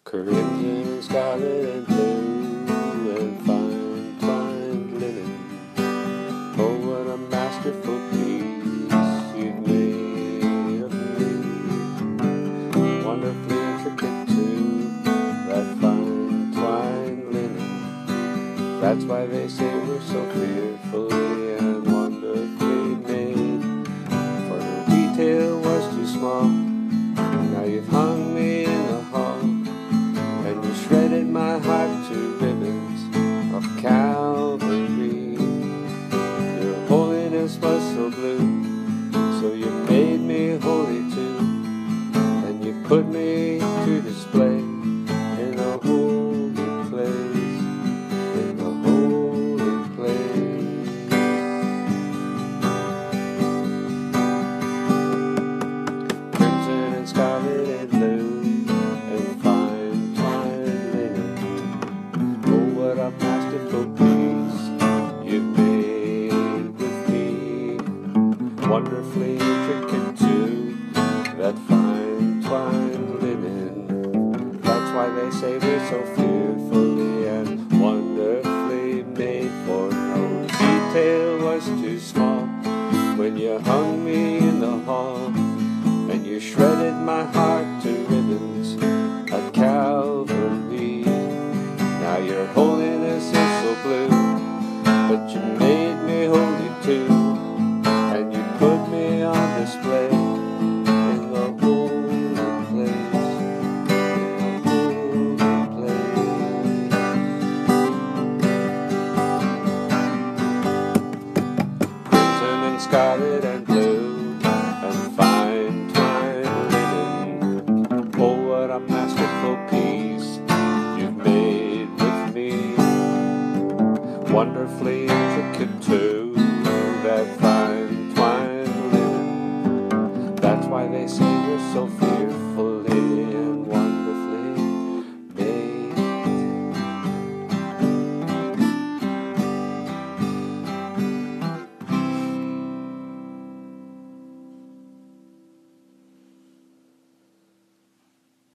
Crimson and scarlet and blue and fine twined linen. Oh, what a masterful piece you've made of me. Wonderfully intricate too, that fine twined linen. That's why they say we're so fearfully and wonderfully made. For the detail was too small. Now you've hung me in the hall, and you shredded my heart to ribbons of Calvary. Your holiness was so blue, so you made me holy too, and you put me to display in a holy place, in a holy place. Crimson and scarlet and blue and fine twined linen. Oh, what a masterful piece you've made with me. Wonderfully intricate too, that fine twined linen. That's why they say we're so fearfully and wonderfully made. For no detail was too small when you hung me in the hall, and you shredded my heart to ribbons at Calvary. Now your holiness is so blue, but you made me holy too, and you put me on display in the holy place, in the holy place. Crimson and scarlet and blue and fine twined linen. Oh, what a masterful piece you've made with me. Wonderfully intricate too, that fine twined linen. That's why they say we're so fearful